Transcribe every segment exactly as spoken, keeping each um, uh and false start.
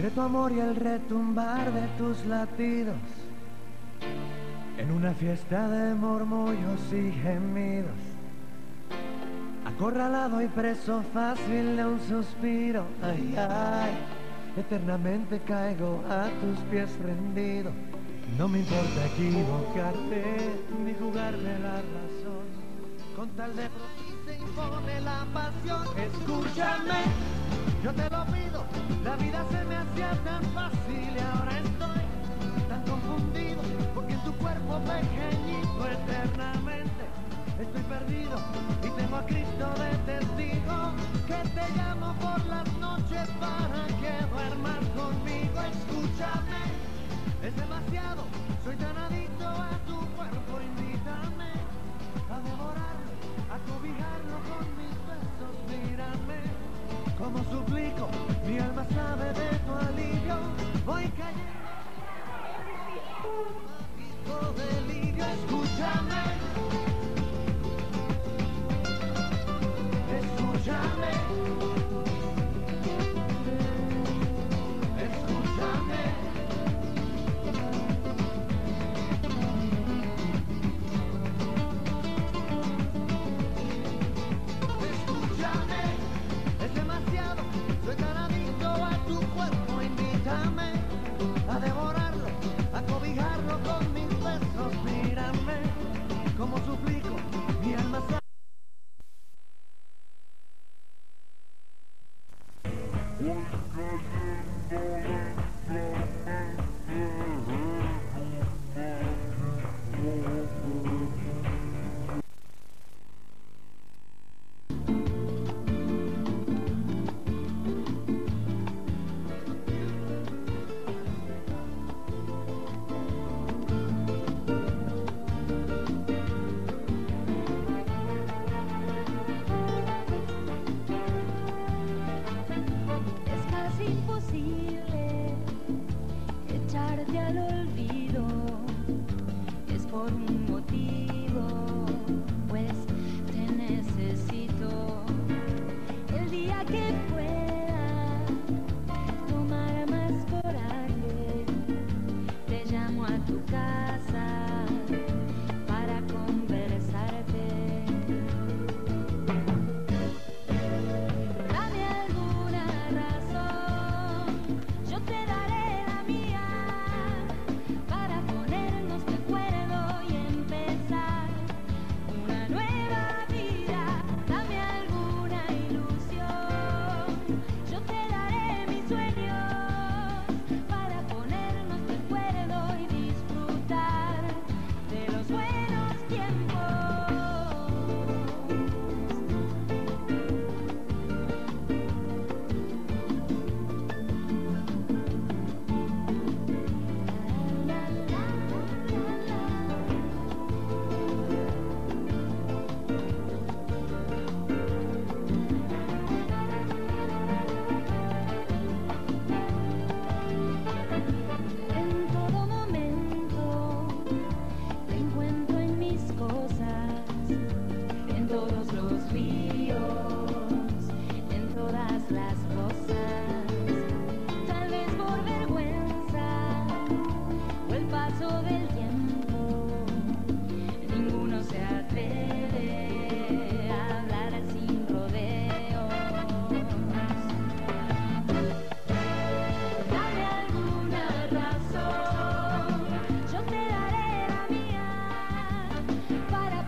entre tu amor y el retumbar de tus latidos, en una fiesta de murmullos y gemidos, acorralado y preso fácil de un suspiro. Ay, ay, eternamente caigo a tus pies rendido. No me importa equivocarte ni jugarme la razón, con tal de y se impone la pasión. Escúchame, yo te lo pido, la vida se me hacía tan fácil y ahora estoy tan confundido, porque en tu cuerpo pequeñito eternamente estoy perdido y tengo a Cristo de testigo, que te llamo por las noches para que duermas conmigo. Escúchame, es demasiado, soy tan adicto a tu cuerpo, invítame a devorarlo, a cobijarlo con mis besos, mírame como suplico, mi alma sabe de tu alivio, voy cayendo en mágico delirio. Escúchame, escúchame, escúchame. Soy tan adicto a tu cuerpo, invítame a devorarlo, a cobijarlo con mis besos, mírame como suplico, mi alma sabe.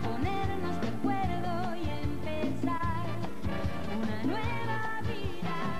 Una nueva vida.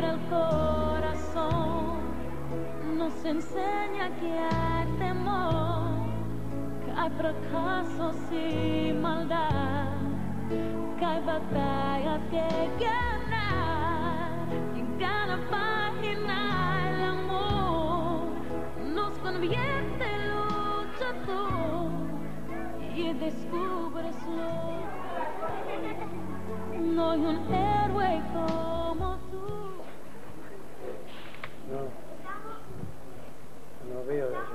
el corazón nos enseña que hay temor, que hay fracasos y maldad, que hay batallas que ganar. Y en cada página el amor nos convierte en luchador y descubreslo. No hay un héroe como tú. No, no veo eso.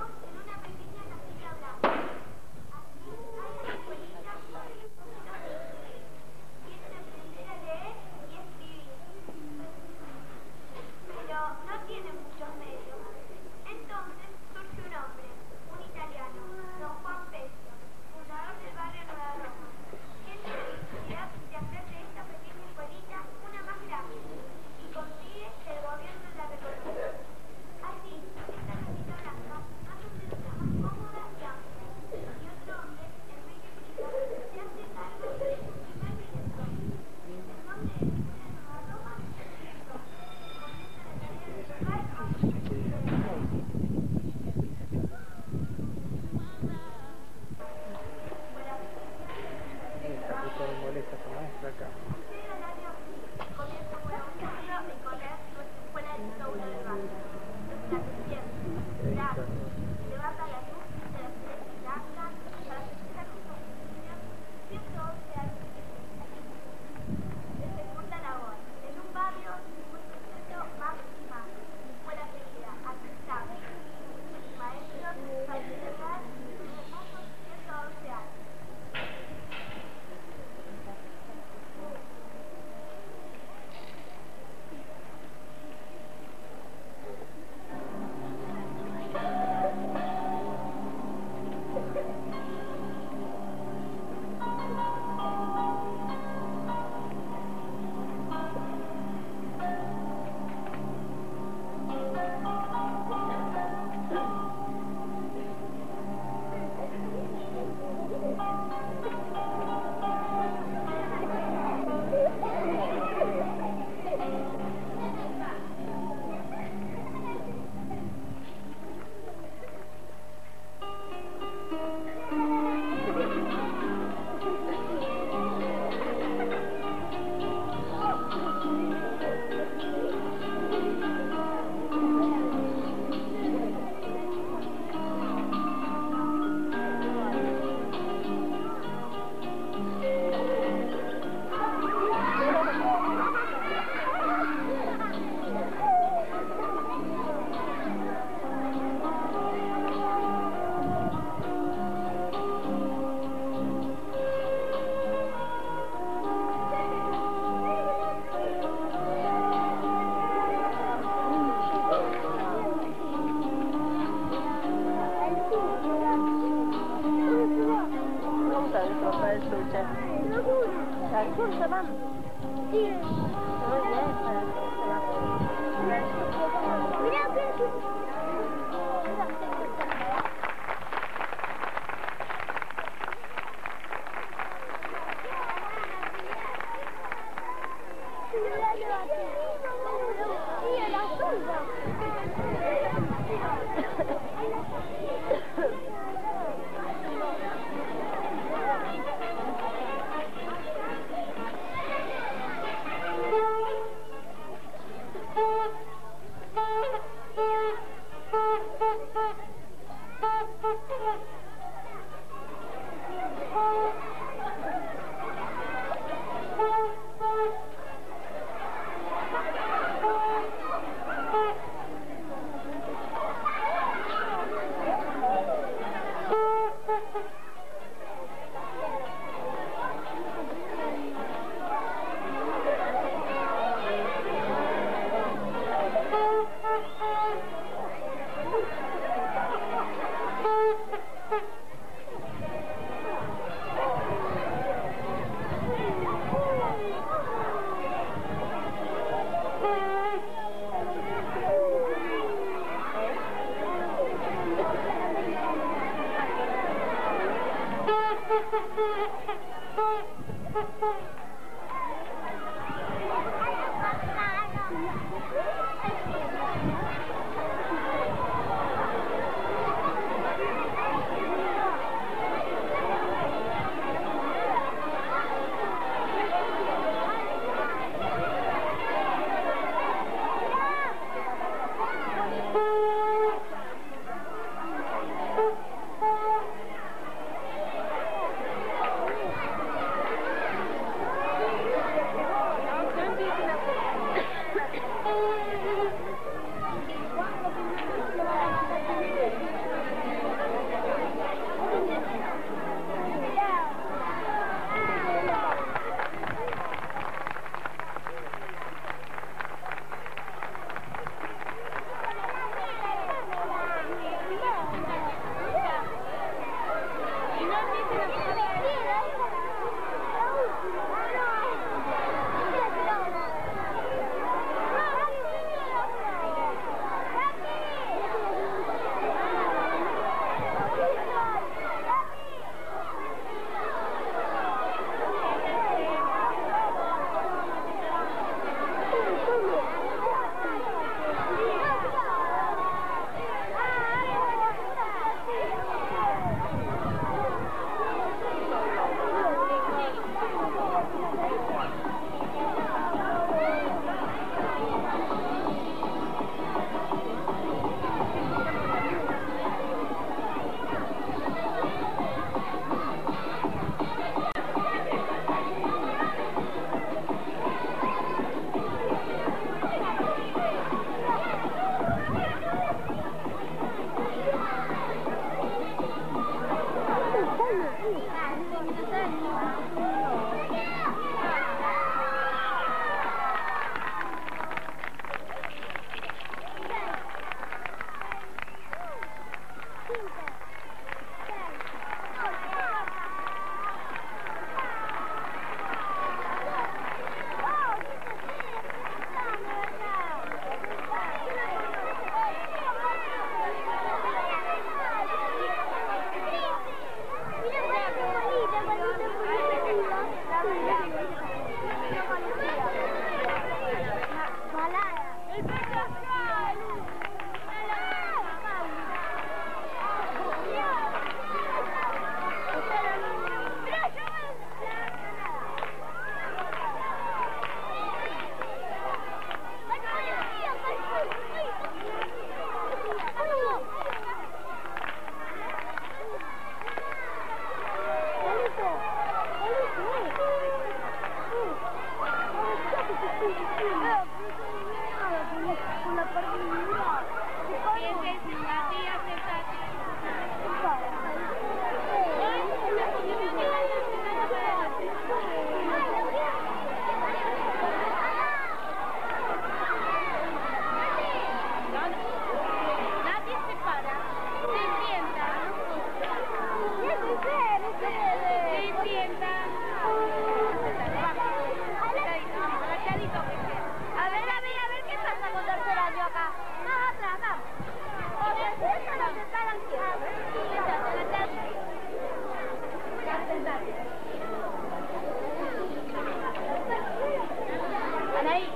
Agachadito, Michelle. A ver, a ver, a ver, ¿qué pasa con tercer año acá? Más atrás, vamos. Oye, eso no se paran quietos. Siéntate, agachate. Sentate. Anaí.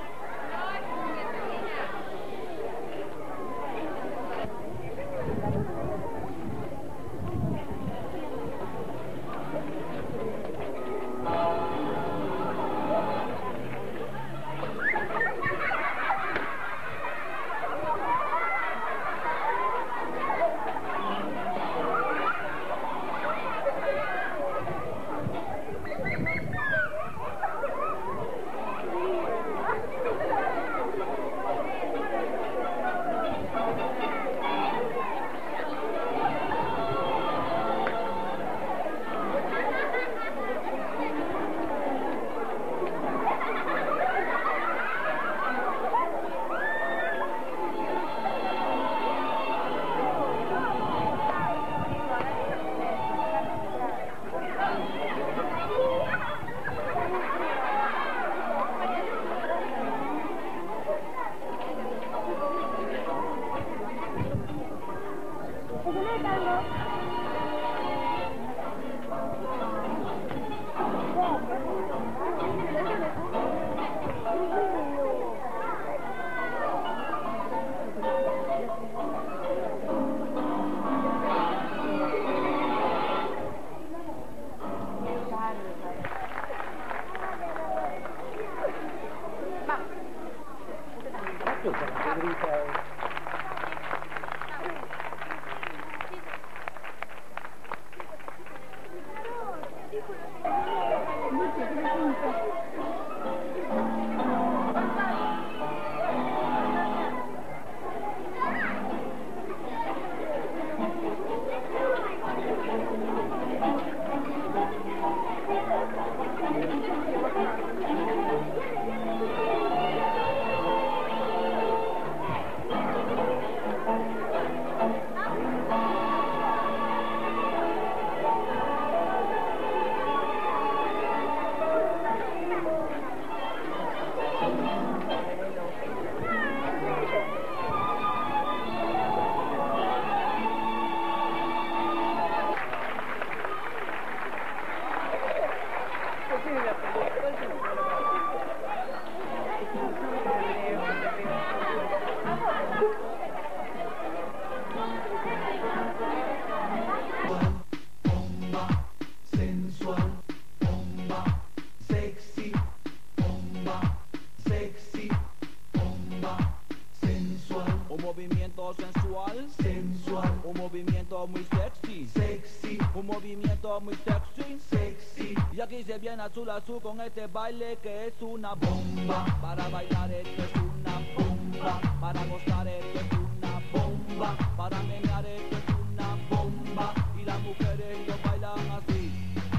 Azul azul con este baile que es una bomba. Para bailar esto es una bomba. Para gozar esto es una bomba. Para menear esto es una bomba. Y las mujeres lo bailan así,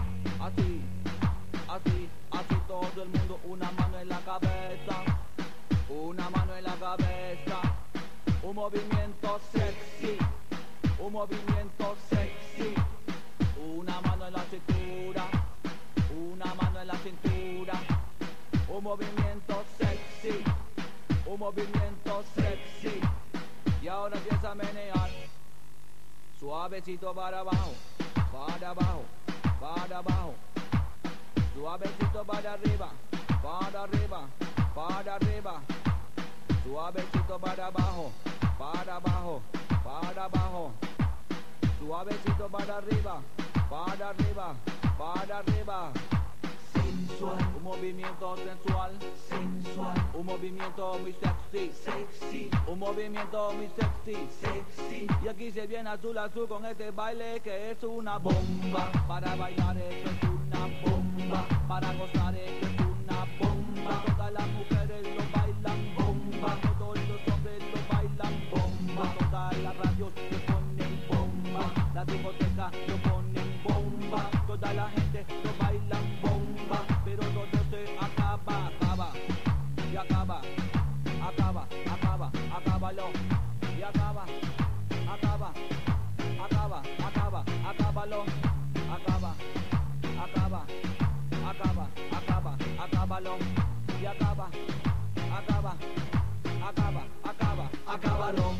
así, así, así todo el mundo. Una mano en la cabeza, una mano en la cabeza. Un movimiento sexy, un movimiento sexy. Una mano en la cintura, una mano en la cintura, un movimiento sexy, un movimiento sexy. Y ahora empieza a menear, suavecito para abajo, para abajo, para abajo, suavecito para arriba, para arriba, para arriba, suavecito para abajo, para abajo, para abajo, suavecito para arriba, para arriba, para arriba. Sensual, un movimiento sensual, sensual, un movimiento muy sexy, sexy, un movimiento muy sexy, sexy. Y aquí se viene azul azul con este baile que es una bomba. Para bailar esto es una bomba, para gozar esto es una bomba. Todas las mujeres lo bailan bomba, todos los hombres lo bailan bomba. Todas las radios lo ponen bomba, la discoteca lo ponen bomba. Toda la gente lo bailan bomba, pero todo se acaba, acaba, y acaba, acaba, acaba, acábalo, y acaba, acaba, acaba, acaba, acábalo, acaba, acaba, acaba, acaba, acaba, acábalo.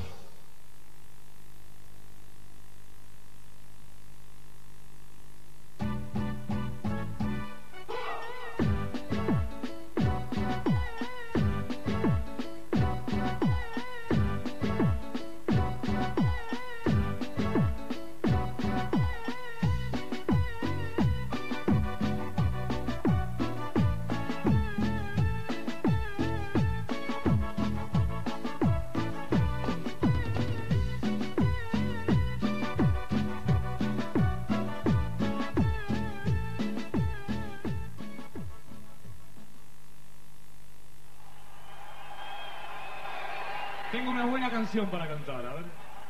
Tengo una buena canción para cantar, a ver.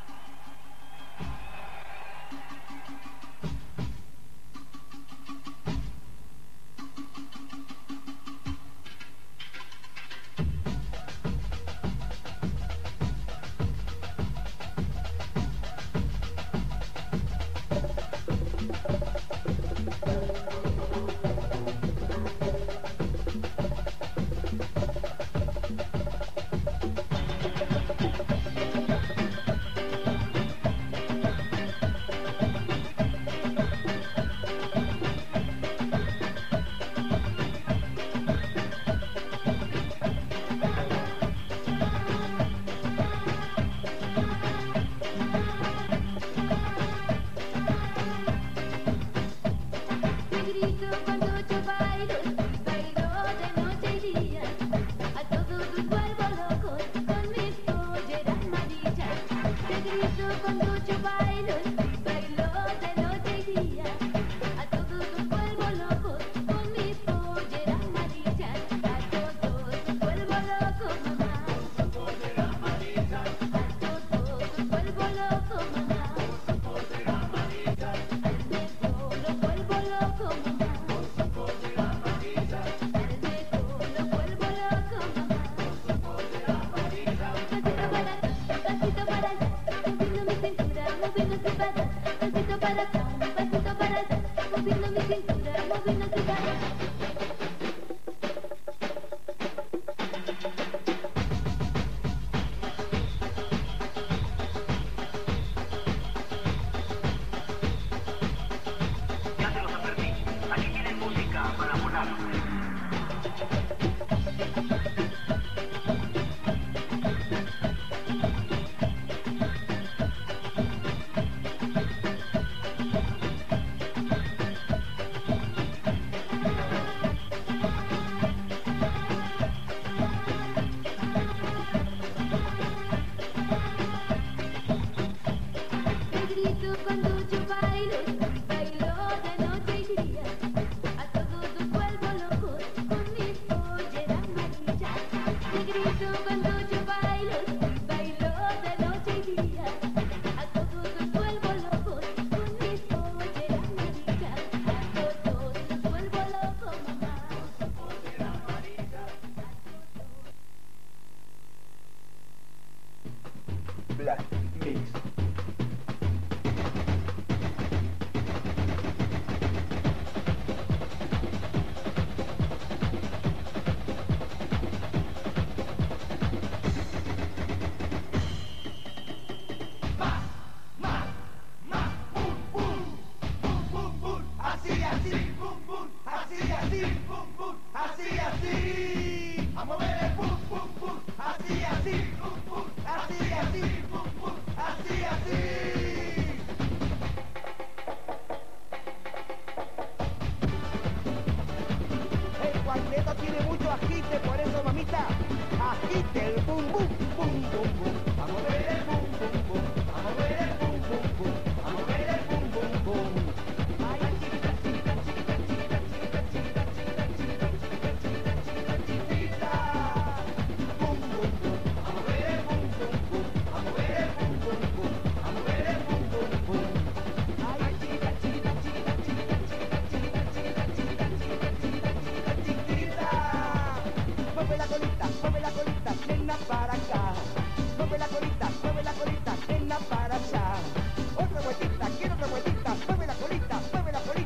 Black Mix.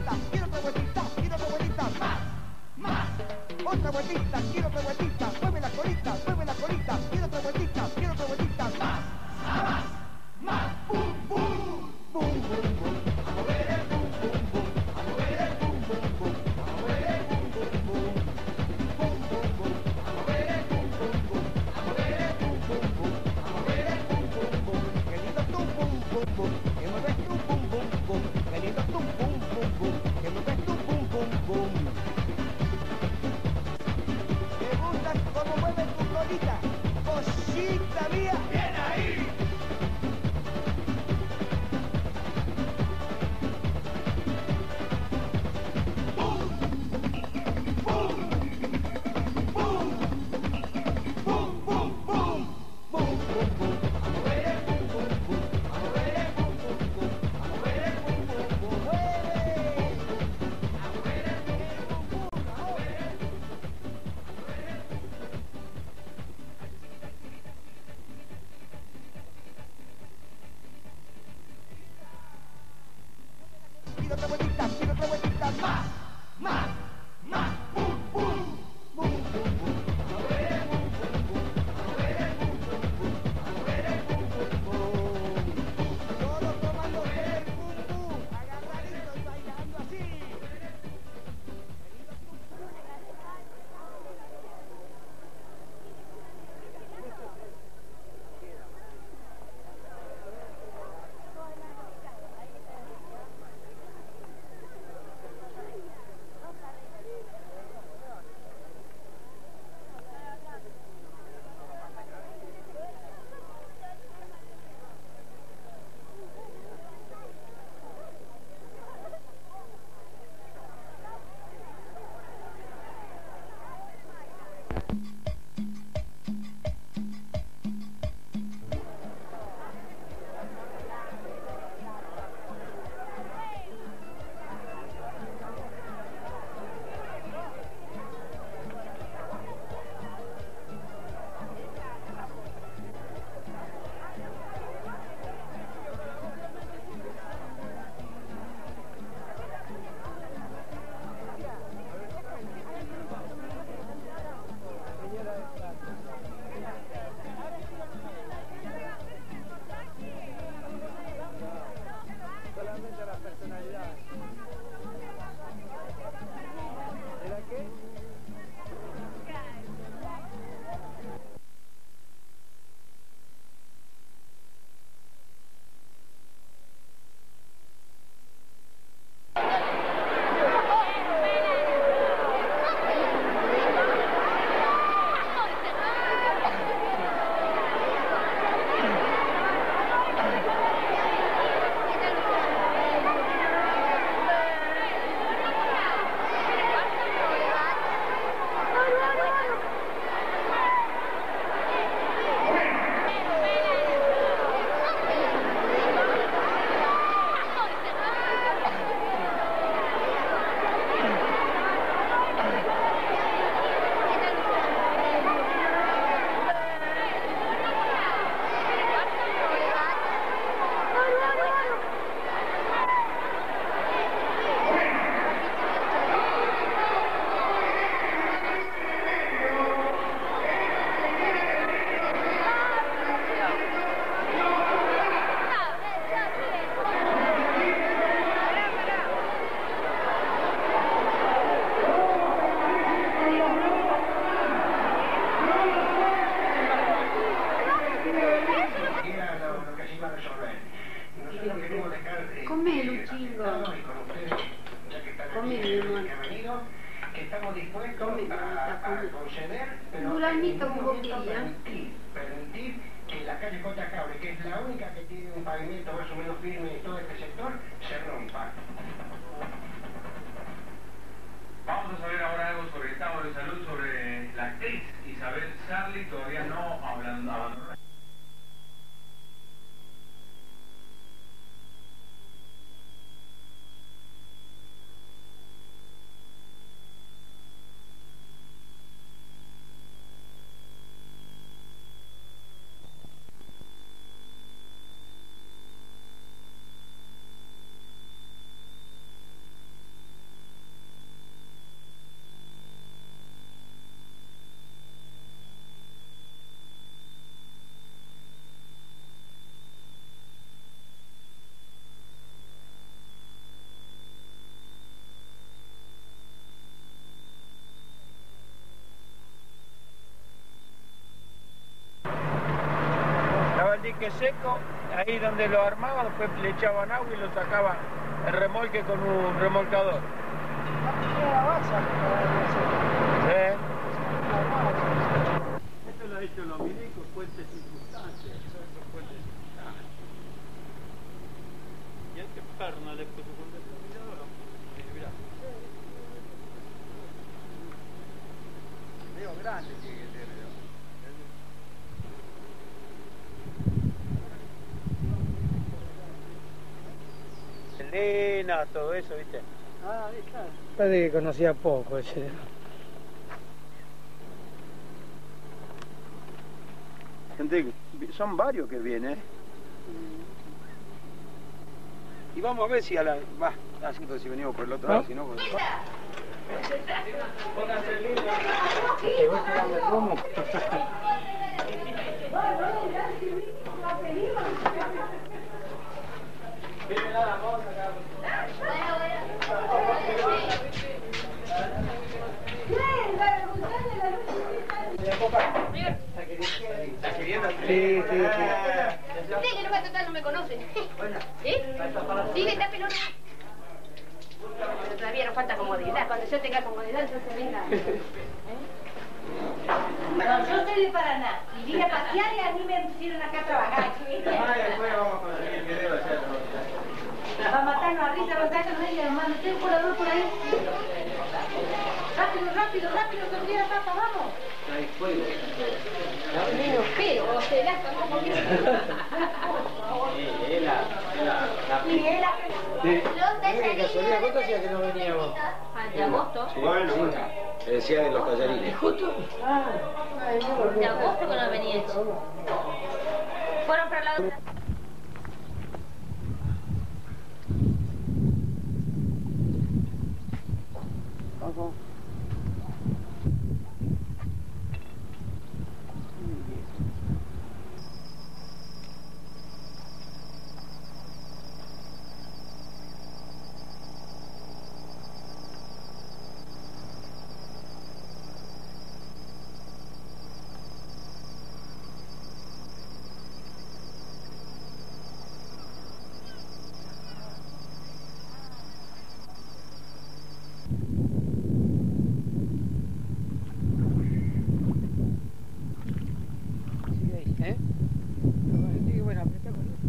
Otra vueltita, quiero otra vueltita, mueve la colita, mueve la colita, quiero otra vueltita, quiero otra vueltita, más, más, más, bum, bum, bum, bum, bum, a mover el bum, bum, bum, a mover el bum, bum, bum, a mover el bum, bum, bum, bum, bum, bum, a mover el bum, bum, bum, a mover el bum, bum, bum, a mover el bum, bum, bum, qué lindo tu bum, bum, bum, que mueves tu bum, bum, bum, qué lindo tu bum, bum, bum, que mueves tu bum, bum, bum. ¿Te gusta cómo mueves tu colita? Cosita mía, bien ahí. Quiero otra vueltita, quiero otra vueltita, más, más, más, bum, bum, bum, bum, bum, a mover el bum, bum, bum, a mover el bum, bum, bum, a mover el bum, bum, bum. Solo tomando el bum, bum, agarraditos bailando así. Solamente las personalidades. ¿Era qué? Come, Luchingo. Come, mi amor. Que estamos dispuestos Come, a, mamita, a come. conceder, pero Un durazmito en con ningún momento boquilla. permitir, permitir que la calle Cotacabre, que es la única que tiene un pavimento más o menos firme en todo este sector, se rompa. Vamos a saber ahora algo sobre el estado de salud sobre la actriz Isabel Sarli, todavía no hablando, abandonó. remolque seco, ahí donde lo armaban, después le echaban agua y lo sacaban el remolque con un remolcador. Sí. Esto lo ha hecho los milicos, puentes circunstancias, son puentes circunstancias. Y hay que perna después con el terminador. Mirá. Medio grande tiene que tener. Elena, todo eso, ¿viste? Ah, claro. Parece que conocía poco ese. Gente, son varios que vienen. Y vamos a ver si a la... Va, así que si venimos por el otro lado, si no... Pues... Pónganse el libro. Te voy tirando el romo. Sí, sí, sí. Sí, que no va a tratar, no me conocen. ¿Sí? Sí, está pelona. Pero todavía nos falta comodidad. Cuando yo tenga comodidad, entonces venga. No, yo soy de Paraná. Y vine a pasear y a mí me pusieron acá a trabajar. Después vamos a conseguir el video allá. Va a matarnos a risa, Gonzalo, no diga, hermano. ¿Usted un colador por ahí? Rápido, rápido, rápido, que olvida papa, vamos. Hay fuego. Menos feo, se la como que... Sí, es la... Y él la... Sí. Qué casualidad, ¿cuánto hacía que no veníamos? De agosto. Bueno, bueno. Le decía de los tallarines. ¿Justo? Ah, De agosto que no venía. Fueron para la otra. Vamos. ¿eh? Sí, bueno, apretá con eso.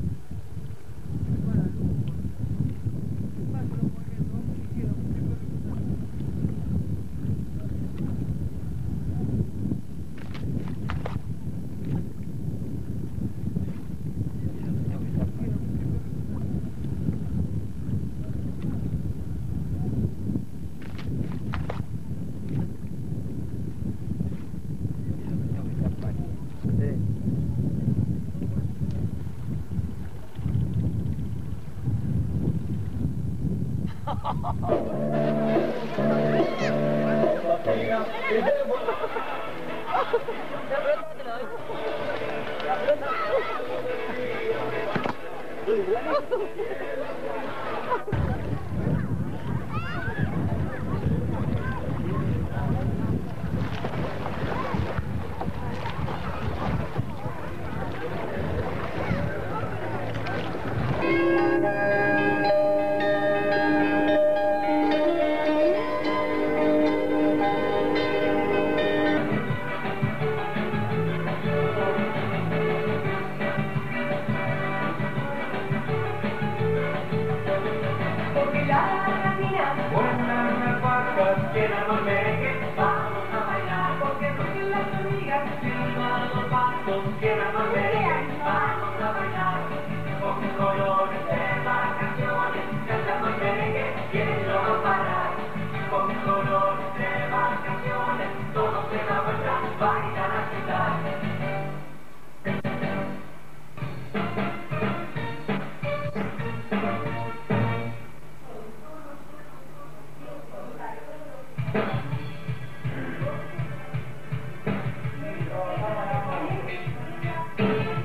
Thank you.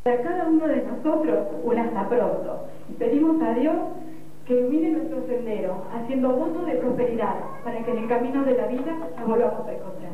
Para cada uno de nosotros, un hasta pronto. Y pedimos a Dios que ilumine nuestro sendero, haciendo votos de prosperidad, para que en el camino de la vida nos volvamos a encontrar.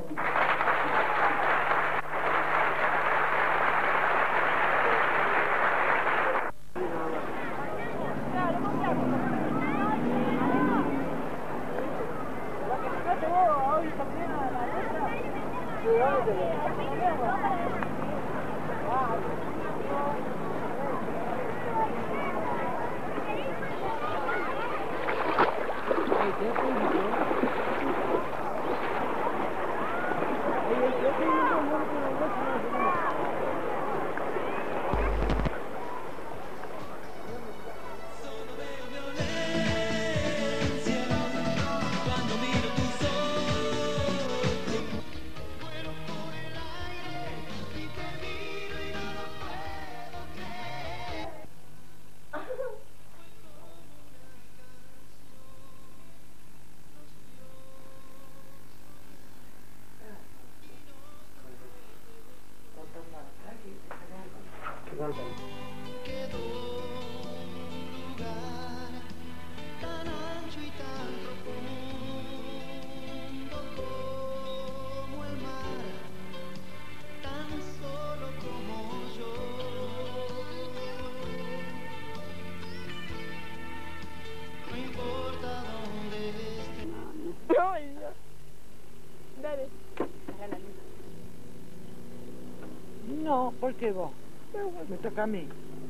No, ¿por qué vos? Me toca a mí.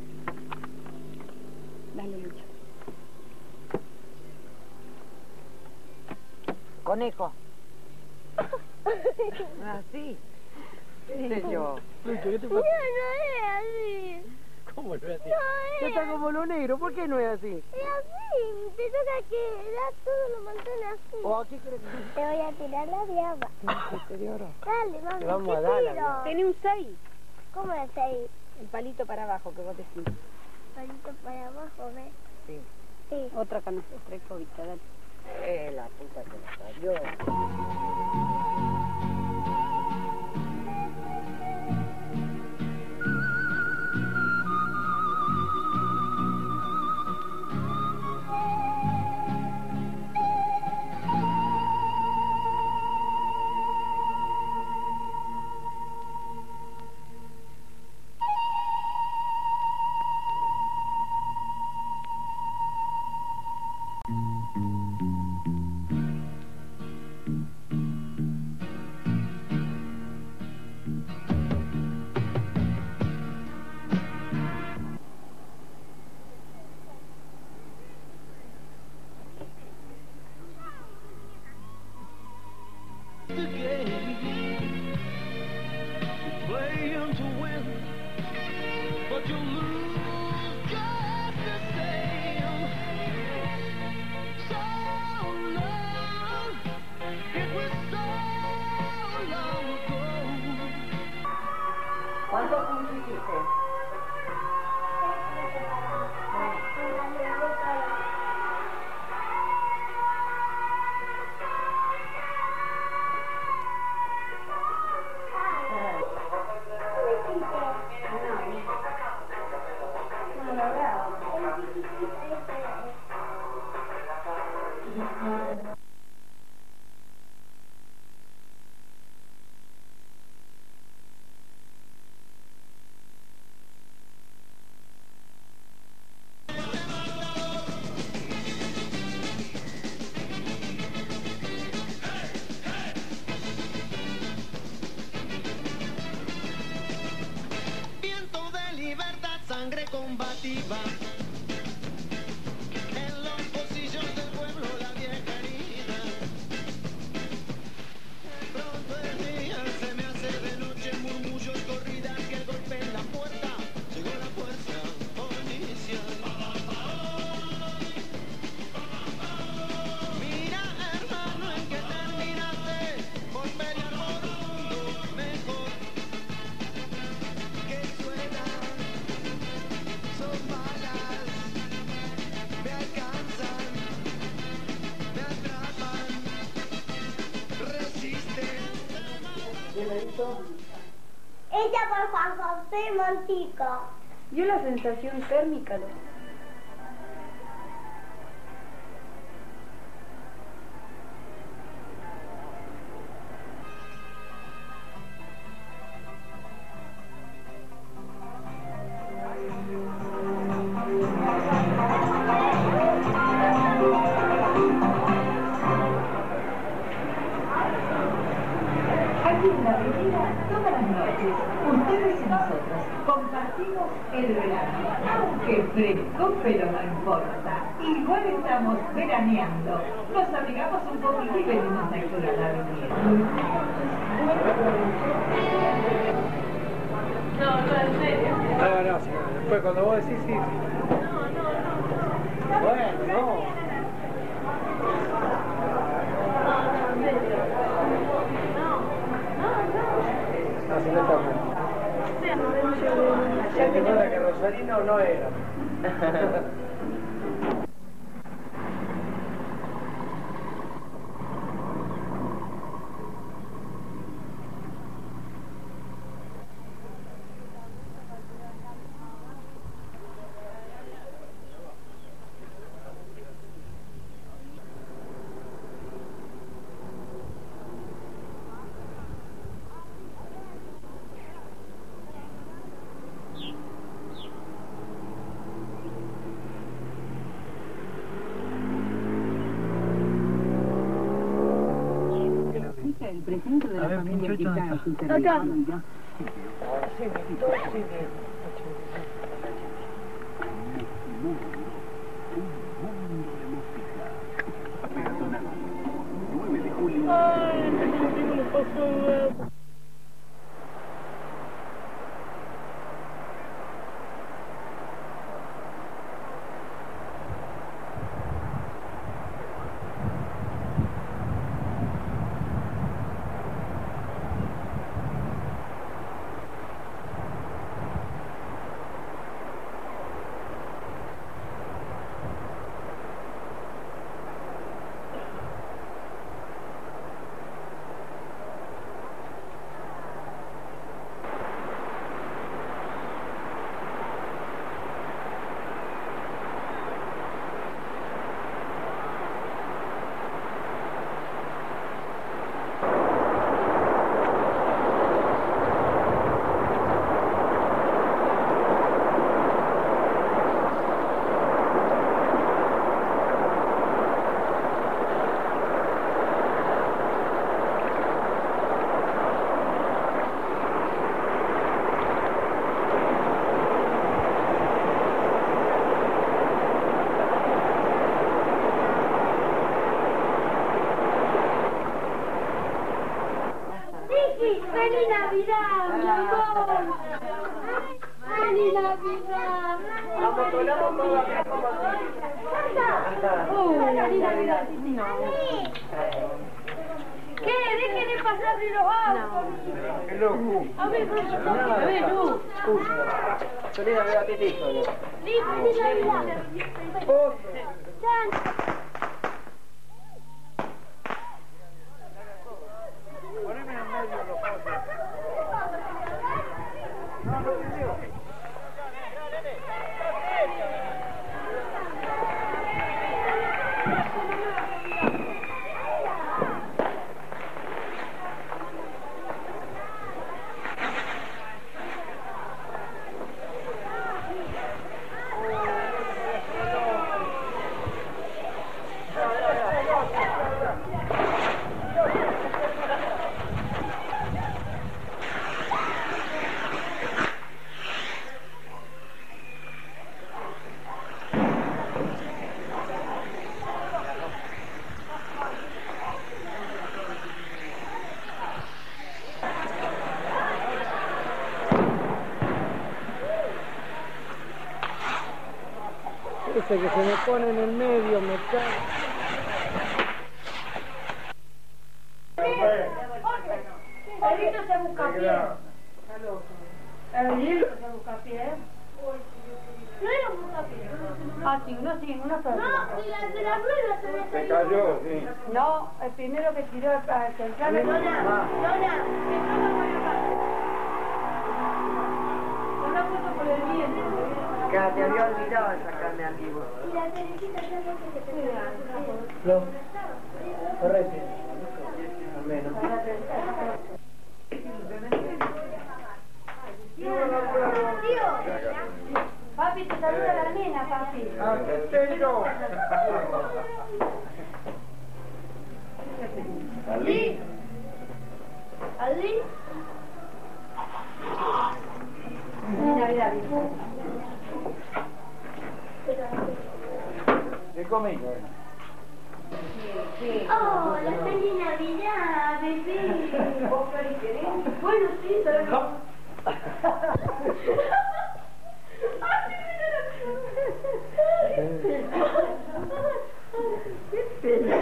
Dale, Lucho. Conejo. Ah, sí. ¿Qué sé yo? Lucho, ¿qué te pasa? No, no es así. ¿Cómo no es así? No es Está como lo negro, ¿por qué no es así? Es así. Te toca que da todo lo mantiene así. ¿O aquí crees que Te voy a tirar la diaba. te de oro? Dale, mami, Te vamos ¿qué a dar la tiro? diaba. Tenés un seis. ¿Cómo es ahí? El palito para abajo que vos decís. Palito para abajo, ¿ves? Sí. Sí. Otra canasta, otra cobita, dale. Eh, la puta que la parió. ¿Cuántos puntos hiciste? Viento de libertad, sangre combativa. En los pocillos del pueblo la vieja herida. De pronto el día se me hace de noche, murmullos, corridas, que el golpe en la puerta. Llegó la fuerza policial. Mira, hermano, en que terminaste por pelear por un mundo mejor. Que suena, son balas, me alcanzan, me atrapan, resisten. Ella, por favor, soy Montico. Yo la sensación térmica, ¿no? Aquí en la avenida, todas las noches, ustedes y nosotros compartimos el verano. Aunque fresco, pero no importa. Igual estamos veraneando. Nos abrigamos un poquito y venimos a explorar la avenida. No, no, en serio. No, no, señora. Después cuando vos decís sí. No, no, no. Bueno, no. Así no está bien. Se te cuenta que Rosarino no era. El presidente de la familia Quintana, su Acá. territorio. ¡Feliz Navidad, mi amor! ¡Feliz Navidad! Vamos con la bomba, vamos ¡Feliz Navidad! ¿Qué? Dejen de pasarle los autos. ¡Qué loco! A ver, a ver, tú. Salí a ver a Titi solo. ¡Feliz Navidad! ¡Chan! Poneme en medio los fotos. No, no te digo. Ese que se me pone en el medio, me cae. El grito se busca pie. El grito se busca pie. No era un busca pie. Ah, sí, uno sí, uno solo. No, y la de la rueda se me Se salió. cayó, sí. No, el primero que tiró al central. Nona, Nona, que no me voy a pasar. Acá te había olvidado de sacarme al vivo. Y la cerecita ya no se te pega. No. Correcto. Al menos. Tío, papi, te saluda la nena, papi. ¡Argentino! ¿Ali? ¿Ali? Mira, mira, mira. ¿Qué comí? Oh, la feliz Navidad, bebé. ¿Vos querés? Bueno, sí, pero no. Qué pena.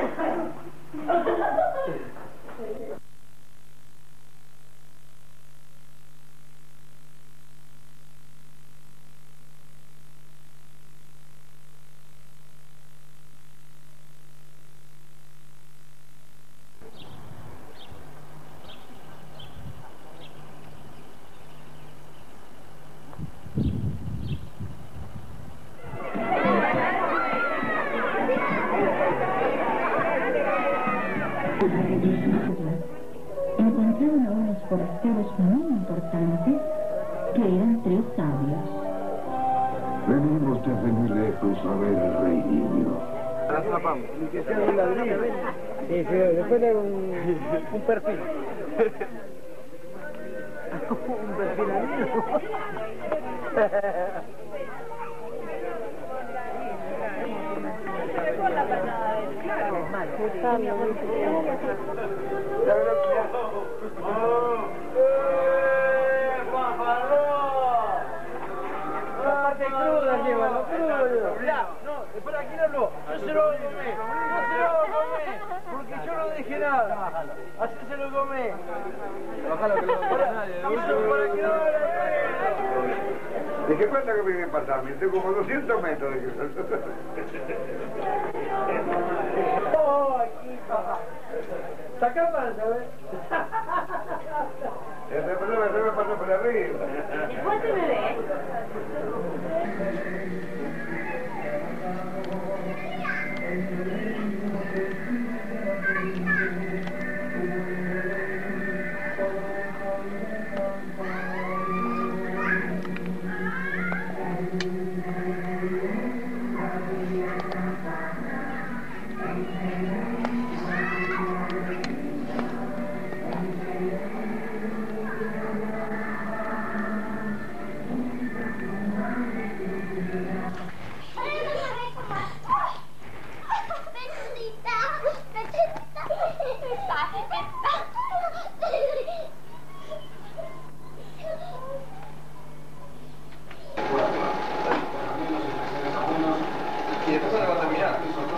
Encontraron a unos forasteros muy importantes que eran tres sabios. Venimos desde muy lejos a ver al rey niño. La atrapamos. Y que sea un ladrillo. Sí, sí, después le un, un perfil. Un perfil al niño. La parte cruda llévalo, crudo llévalo. Mirá, no, espera, aquí no, no se lo come, no se lo come, porque yo no dejé nada. Así se lo come. Bájalo que no lo para nadie. Para que no ¿De qué cuenta que vive en Pasamia? Tengo como doscientos metros de que... Oh, aquí, papá. Saca más, ¿sabes? Ese problema se me pasó por arriba. Después se me ve. Y después se la van a mirar.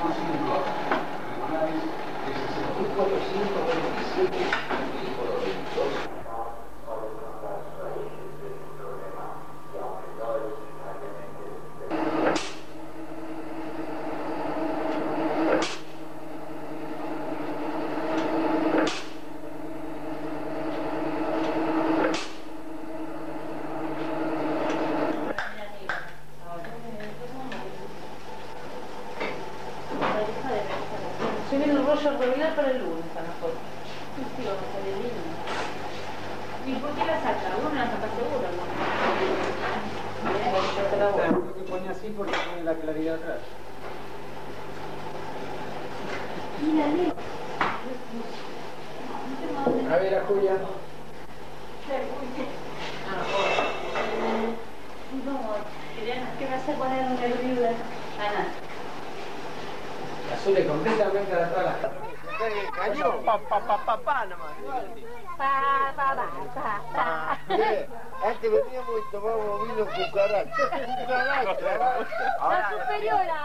Se viene el rollo revelar para el lunes a nosotros. Sí, vamos a salir bien. ¿Y por qué la saca? ¿Uno la saca seguro, no? Yo te la voy. Creo que pone así porque tiene la claridad atrás. Mírale. A ver, a Julia. ¿Qué vas a poner en el libro? Ana. Azul es completamente atrás. Cayó, pa, pa, pa, pa, pa, nomás. Pa, pa, pa, pa, pa. Antes veníamos y tomábamos vino cucaracha. La superiora.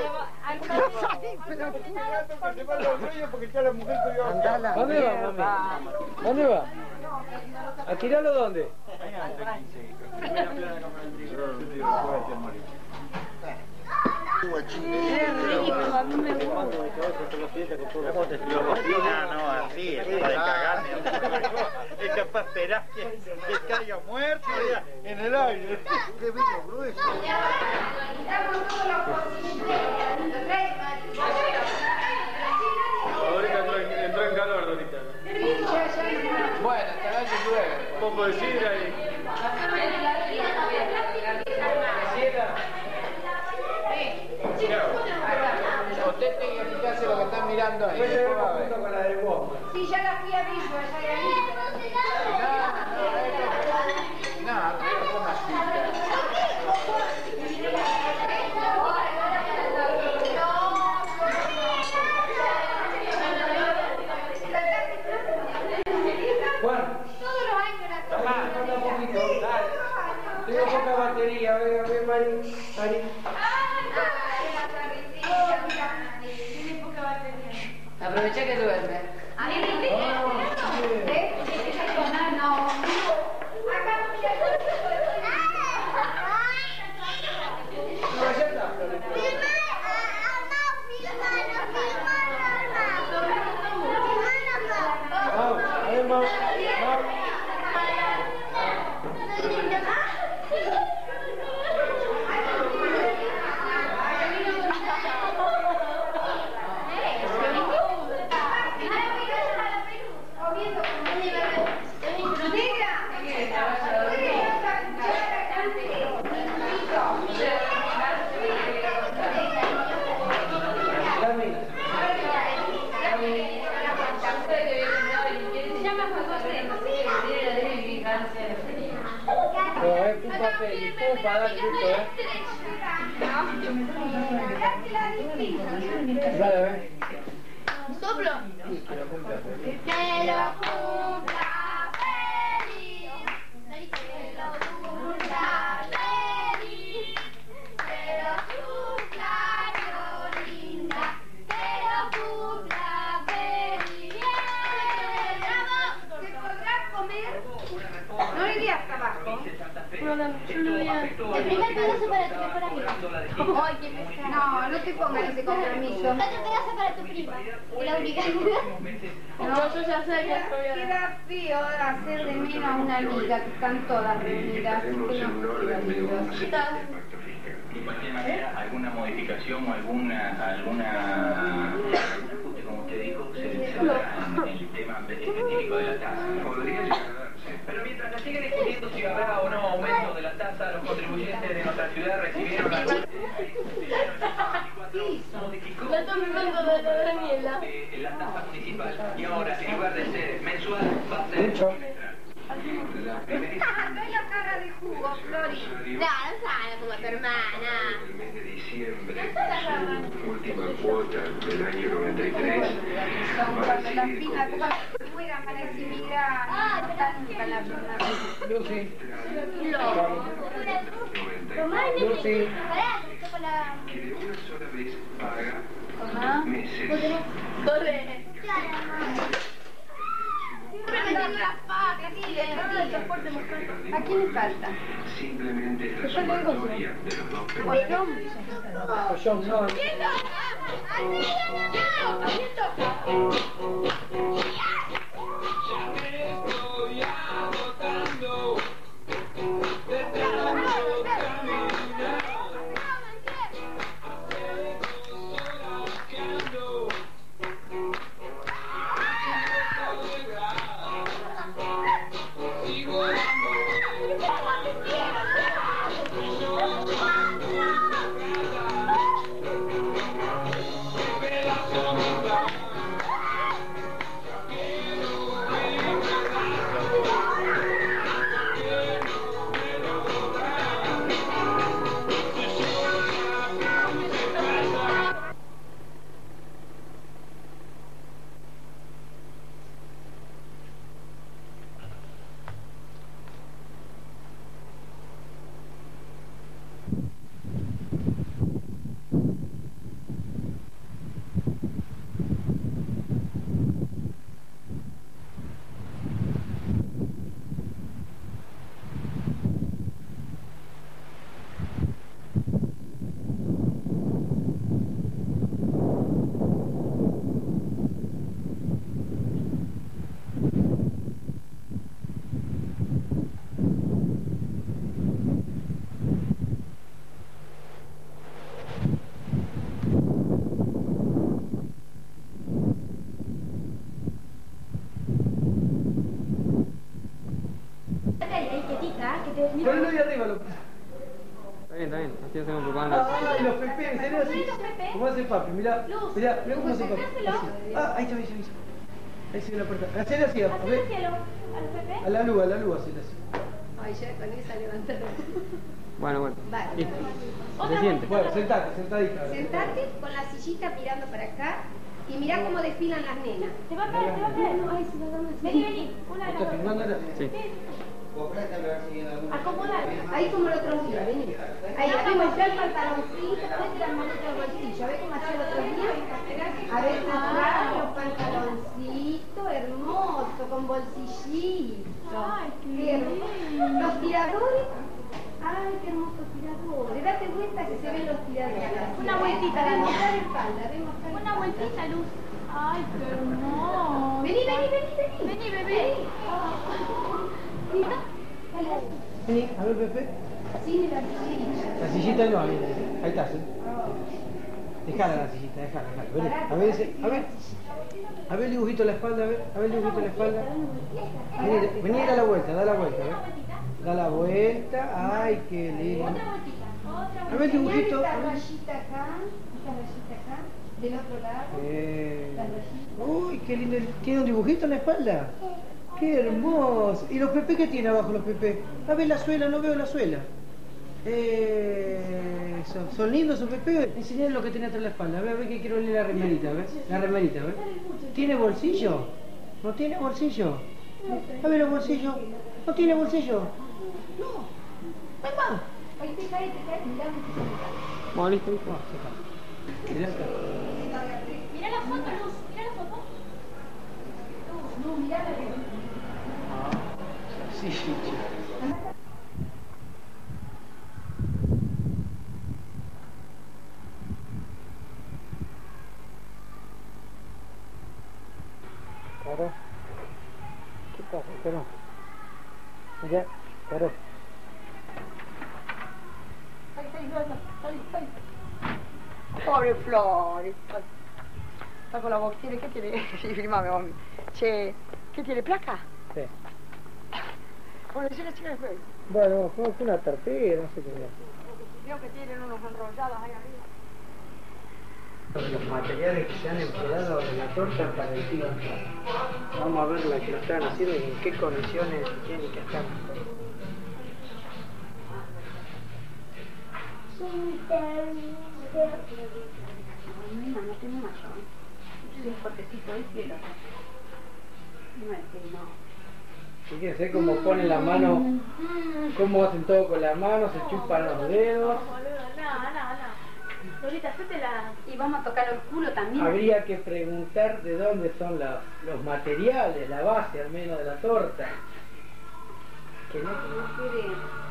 ¿Dónde va, mami? ¿Dónde va? ¿A tirarlo dónde? guachín. Es rico, a mí me gusta. Lo cocina, no, así, es para cagarme. Es capaz de esperar que, que caiga muerto en el aire. Qué bello grueso. Ahorita entró en, entró en calor, Dorita. Bueno, esta noche llueve. Un poco de sidra y... Usted tiene que fijarse lo que están mirando ahí. Después va a ver. Con la del Walkman. Sí, ya la fui a ver, yo allá de ahí. No, no, no, son así. Juan. Todos los años la Tomá, falta un poquito, dale. Tengo poca batería, venga, ven, Mari. Mari. tiene poca batería. Aprovecha que duerme. A mí me dice, ¿eh? No, no. Acá no mira. No, ya está. Vamos, a ver, vamos. Pupa, dale, listo, ¿eh? Dale, ven. Soplo. Que lo cumpla feliz. Que lo cumpla feliz. Que lo cumpla feliz. Que lo cumpla linda. Que lo cumpla feliz. Bravo. ¿Se podrá comer? No iría hasta abajo. No, no, yo lo voy a... El primer pedazo para tu mejor amiga. Ay, qué pesado. No, no te pongas ese compromiso. Otro pedazo para tu prima. Y la única. No, yo ya sé que estoy... Queda feo hacer de menos a una amiga que están todas reunidas. Tenemos un orden de un ¿Qué tal? De cualquier manera, alguna modificación o alguna, alguna ajuste, como usted dijo, se centra en el tema específico de la tasa. Podría llegar a darse. Pero mientras se sigue discutiendo si habrá o no aumento de la tasa, los contribuyentes de nuestra ciudad recibieron la modificó Me estoy mirando de la Daniela. eh, la tasa municipal y ahora, en lugar de ser mensual, va a ser trimestral. Doy la cara de jugo, Flori. No, no sabe como tu hermana. El mes de diciembre, su última cuota del año noventa y tres, va a Cuando las recibir pilas fueran para exhibir a nunca la Lucy. Lucy. que de una sola vez paga Tomá. dos meses. Corre. Siempre metiendo las patas, sí, el transporte mujer. ¿A quién le falta? Simplemente es la sumatoria de los dos periodos. ¿Ollón? Ollón, no. Estoy agotando de tanto caminar. Hace dos horas que ando sigo dando me la comida. Pepe. ¿Cómo hace papi? Mirá, Luz, mirá, mirá cómo Luz, hace papi. hacéselo. Así. Ah, ahí está, ahí está, ahí está. Ahí se ve la puerta. Hacelo así, a Hacelo ver. al cielo. ¿Al Pepe? A la luz, a la luz, hacelo así. Ay, ya con esa levantada. Bueno, bueno. Vale. Listo. Otra Se siente. vuelta. Bueno, sentate, sentadita. Sentate con la sillita mirando para acá y mirá cómo desfilan las nenas. Te va a caer, te va a caer. Ay, se va a dar una- Vení, vení. Una de las ¿Estás dos. filmando ahora? Sí. Acomodar. Ahí como el otro día, vení. Ahí, abrimos ya el pantaloncito, ponete las manos en el bolsillo, a ver cómo hacía el otro día. A ver, atrás los pantaloncitos, hermoso, con bolsillito. Ay, qué Qué hermoso. lindo. Los tiradores. Ay, qué hermosos tiradores. Date vuelta que se ven los tiradores. Una vueltita, Para vení. mostrar espalda, ven mostrar Una espalda. vueltita, Luz. Ay, qué hermoso. Vení, vení, vení, vení. Vení, bebé. Mira, dale. Vení, a ver, Pepe. Sí, la sillita. La sillita no, ahí, ahí está, ¿sí? Dejala la sillita, dejala, dejala. Vení, a ver, ese, a ver. A ver el dibujito en la espalda, a ver, a ver el dibujito en la espalda. Vení, vení y da la vuelta, da la vuelta, a ver. Da la vuelta, ay, qué lindo. Otra vueltita. Otra A ver el dibujito. Esta rayita acá, esta rayita acá, del otro lado. Eh, uy, qué lindo. ¿Tiene un dibujito en la espalda? Qué hermoso. ¿Y los Pepe qué tiene abajo los Pepe? A ver la suela, no veo la suela. Eh, son, son lindos esos Pepe. Enseñale lo que tiene atrás de la espalda. A ver, a ver que quiero leer la remerita, a ver. La remerita, a ver. ¿Tiene bolsillo? ¿No tiene bolsillo? A ver los bolsillos. ¿No tiene bolsillo? No. Mamá. Ahí te cae, te cae, mirá mucho. Bueno, listo, listo. Ah, ya está. Mirá acá. Mira la foto, Luz. Mira la foto. No, mirá la de... Sí, sí, sí. Caro. ¿Qué pasa, Caro? Mira, Caro. Ahí está, ahí está, ahí está. Pobre Flores. Está con la voz. ¿Tiene? ¿Qué tiene? Sí, filmame, mami. Che, ¿qué tiene? ¿Placa? Sí. Bueno, decía la chica después. Bueno, fue una tartera, no sé qué era. Veo que tienen unos enrollados ahí arriba. Los materiales que se han empleado en la torta para el tío Antonio. Vamos a ver la que lo están haciendo y en qué condiciones tiene que estar. No, no tengo más. Yo soy fuertecito, ¿eh? Quiero. No es que no. Fíjense cómo ponen la mano, cómo hacen todo con la mano, se chupan los dedos. No, no, no. Lolita, hacete la... Y vamos a tocar el culo también. Habría que preguntar de dónde son la- los materiales, la base al menos de la torta. Que no, No quiere.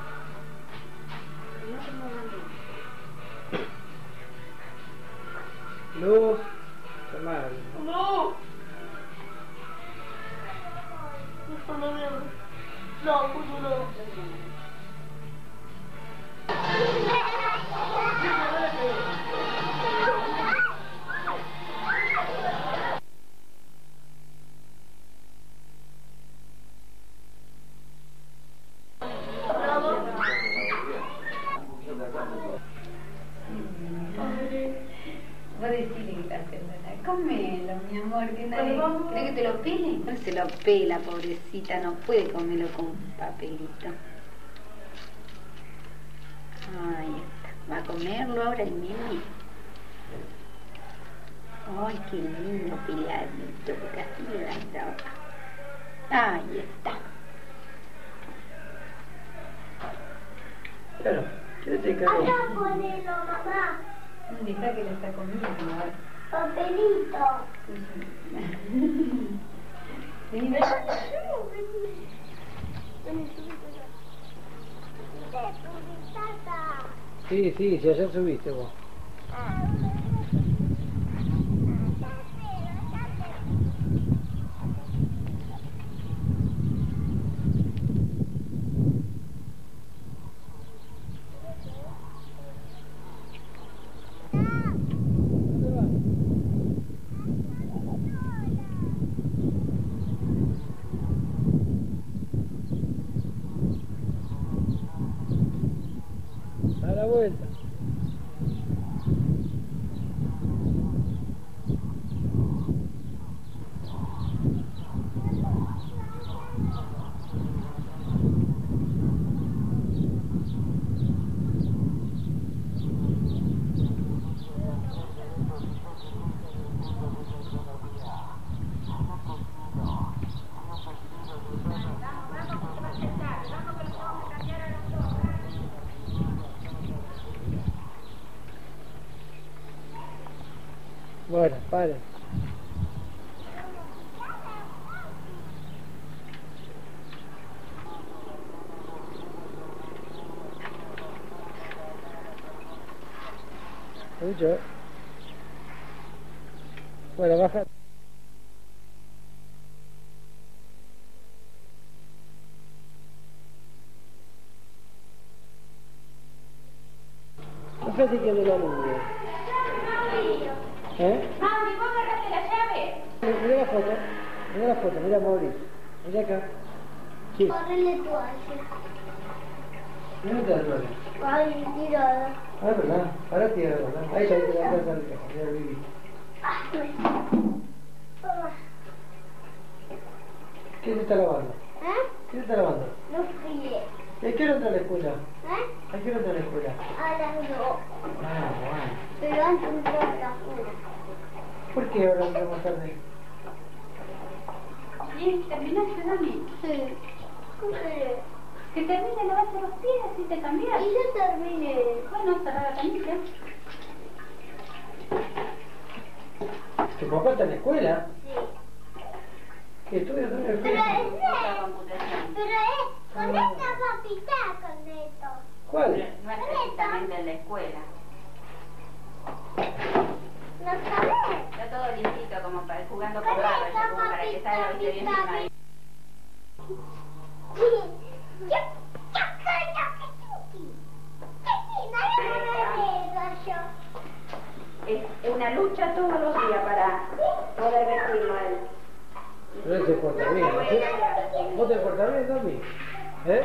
No se muevan. luz, tomar. No. No, no, no. Vos decirle que estás perdonada. Comelo, mi amor, que nadie... ¿Querés que te lo pele? No se lo pela, pobrecita, no puede comerlo con un papelito. Ahí está. Va a comerlo ahora el mimi. Ay, qué lindo peladito, porque así le da el trabajo. Ahí está. Claro, quédate caro. Acá ponelo, mamá. Deja que lo está comiendo. Papelito. Vení, ven. Sí, sí, si ayer subiste vos. Da la vuelta. Bueno, paren. Mucho. Bueno, baja. No platiquen de la niña. ¿Eh? Mami, ¿vos agarraste la llave? Mira la foto, mira la foto, mira Mauricio. Mira acá. Sí. Ponle toalla. Mira la toalla. Ay, tirada. Ah, verdad. Ahora tira, ¿verdad? Ahí está, ahí está, ahí está, ahí está, ya viví. ¿Quién se está lavando? ¿Eh? ¿Quién se está lavando? No fríe. ¿Y a qué hora entra a la escuela? ¿Eh? ¿A qué hora entra a la escuela? A las dos. Ah, bueno. Pero antes entró a las una. ¿Por qué ahora entramos tarde? ¿Y terminaste, Dami? Sí. ¿Cómo querés? Que termine de lavarte los pies, así te cambias. Y yo terminé. Bueno, cerrar la camisa. ¿Tu papá está en la escuela? Sí. ¿Qué estudia en la Pero escuela? es Pero es con esta papita, con esto. ¿Cuál? No es precisamente en la escuela. ¿No sabes? Está todo limpito, como para jugando Con con barro, esta ya como para que papita, salga viste bien papita, firmadito. Sí. Yo, yo soy lo que sentí. Que sí, no lo veo yo. Es una lucha todos los días para poder vestirlo a él. Pero él se porta bien, ¿sí? ¿Vos te portas bien, Tommy? ¿Eh?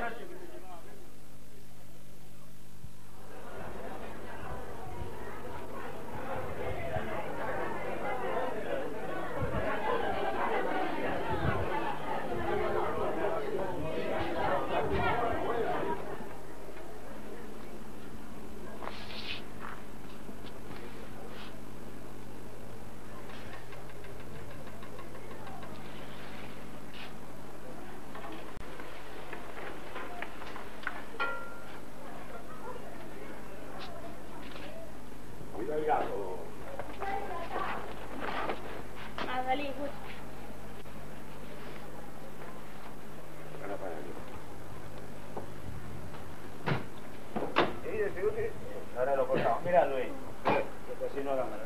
Ahora lo cortamos. Mira, Luis. Así no hagan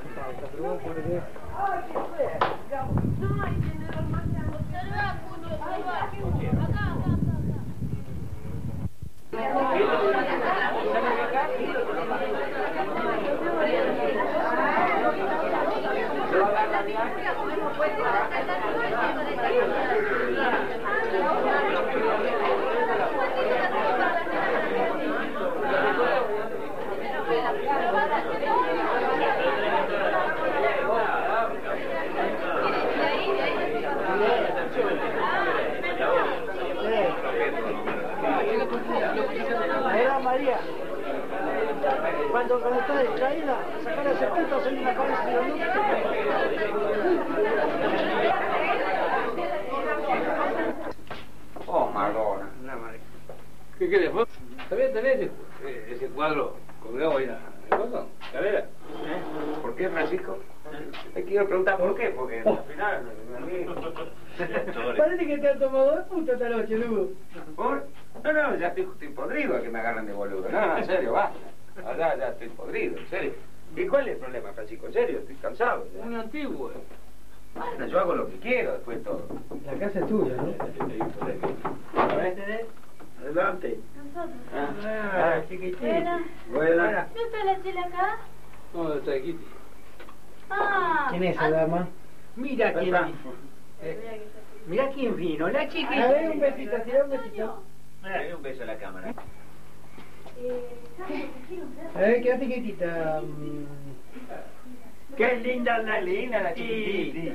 Era María. Cuando, cuando está distraída, sacar ese punto, hacer una cabeza de luz. Oh, Madonna. ¿Qué querés vos? ¿También tenés ese, ese cuadro colgado ahí en la cosa? ¿Cadera? ¿Eh? ¿Por qué, Francisco? Te quiero preguntar por qué, porque al final... Parece que te han tomado de puta esta noche, Lugo. ¿Por? No, no, ya estoy, estoy podrido a que me agarren de boludo. No, no, en serio, basta. Ya, ya estoy podrido, en serio. ¿Y cuál es el problema, Francisco? En serio, estoy cansado. ¿Ya? Un antiguo. Bueno, yo hago lo que quiero después de todo. La casa es tuya, ¿no? A ver, adelante. Nosotros. Ah, chiquitito. Buena. Buena. ¿No está la chela acá? No, está aquí. Ah. ¿Quién es esa dama? Mira quién Está. vino. Eh, mira quién vino, la chiquita. A ver, un besito, tira un besito. Dale un beso a la cámara. A ver, quédate quietita. Qué linda la linda la chiquitita.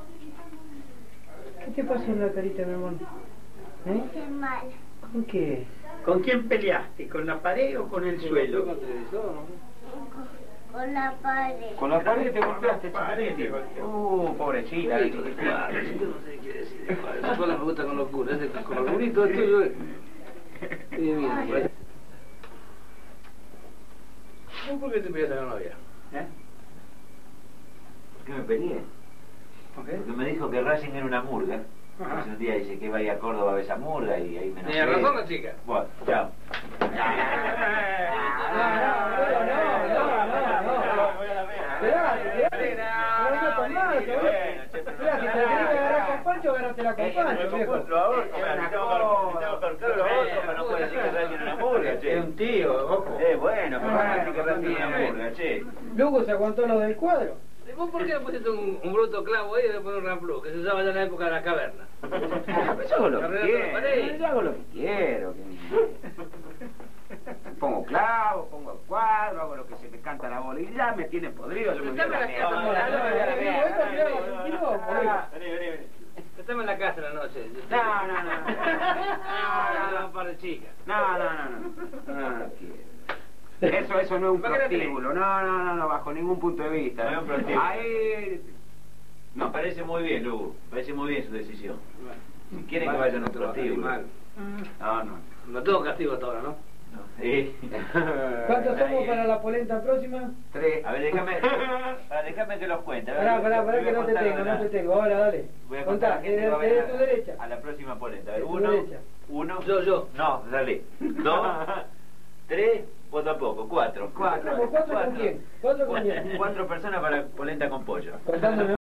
¿Qué te pasó en la carita, mi amor? ¿Eh? Qué mal. ¿Con qué? ¿Con quién peleaste? ¿Con la pared o con el suelo? Con la pared. Con la pared te golpeaste, chiquitito. Uh, pobrecita. Yo no sé qué decir. Esa sola me gusta con locura. Ese con los bonitos, esto yo... Sí, mira, por ahí. ¿Por qué te pegas a la novia? ¿Eh? peleé. Porque me dijo que Racing era una murga. Ajá. Entonces un día dice que va a ir a Córdoba a ver esa murga y ahí me enojé. ¿Tenía razón la chica? Bueno, chao. Pancho, agarrate la con Pancho, viejo. Es un tío, ojo. Eh, bueno, pero no decir que Racing era una murga, che. Luego se aguantó lo del cuadro. ¿Vos por qué le pusiste un, un bruto clavo ahí y después un ramplú, que se usaba ya en la época de la caverna? Yo hago lo que quiero, yo hago lo que quiero. Pongo clavos, pongo el cuadro, hago lo que se me canta la bola y ya me tienen podrido. Yo me voy a la mierda. Vení, vení, vení. Estamos en la casa la noche. No, no, no. No, no, un par de chicas. No, no, no, no. No, no quiero. Eso, eso no es un prostíbulo, no, no, no, no, bajo ningún punto de vista. No es un prostíbulo. Ahí... Nos parece muy bien, Lugo, parece muy bien su decisión. Si quieren que vayan a un prostíbulo. No, no. No tengo castigo hasta ahora, ¿no? No. Sí. ¿Cuántos somos para la polenta próxima? Tres. A ver, déjame, para, déjame que los cuente. Pará, pará, pará que no te tengo, no te tengo. Ahora, dale. Voy a contar a la Contá, gente que va a desde venir tu a- derecha. A la próxima polenta. A ver, De tu uno, derecha. uno. Yo, yo. No, dale. Dos, tres, vos tampoco, cuatro. Cuatro. ¿Cuatro con quién? ¿Cuatro con quién? Cuatro personas para polenta con pollo. Contándome